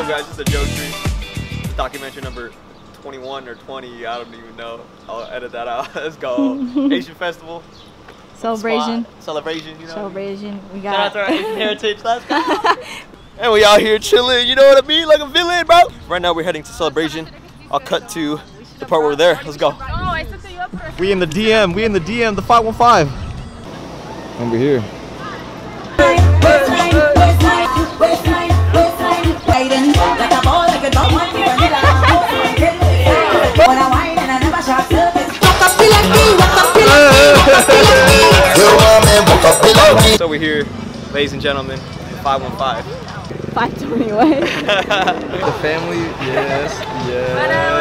up, guys? This is a joke tree. It's documentary number 21 or 20. I don't even know. I'll edit that out. Let's go. Asian festival. Celebration. Celebrasian, you know. Celebration. We got. Shout out to our Asian heritage. Let's go. And we out here chilling. You know what I mean? Like a villain, bro. Right now we're heading to Celebration. I'll cut to the part where we're there. Let's go. Oh, I set you up for a We in the DM. We in the DM. The 515. Over here. So we're here, ladies and gentlemen, 515. 520 way. The family, yes, yes.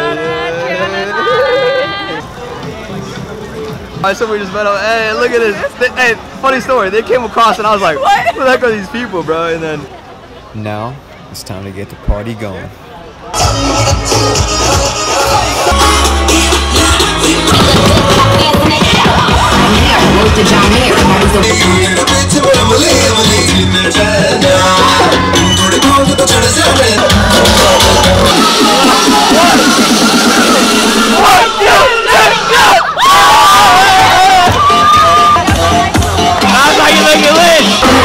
Alright, so we just met up. Hey, look at this. Hey, funny story. They came across and I was like, what the heck are these people, bro? And then now it's time to get the party going. Sounds like you're looking lit.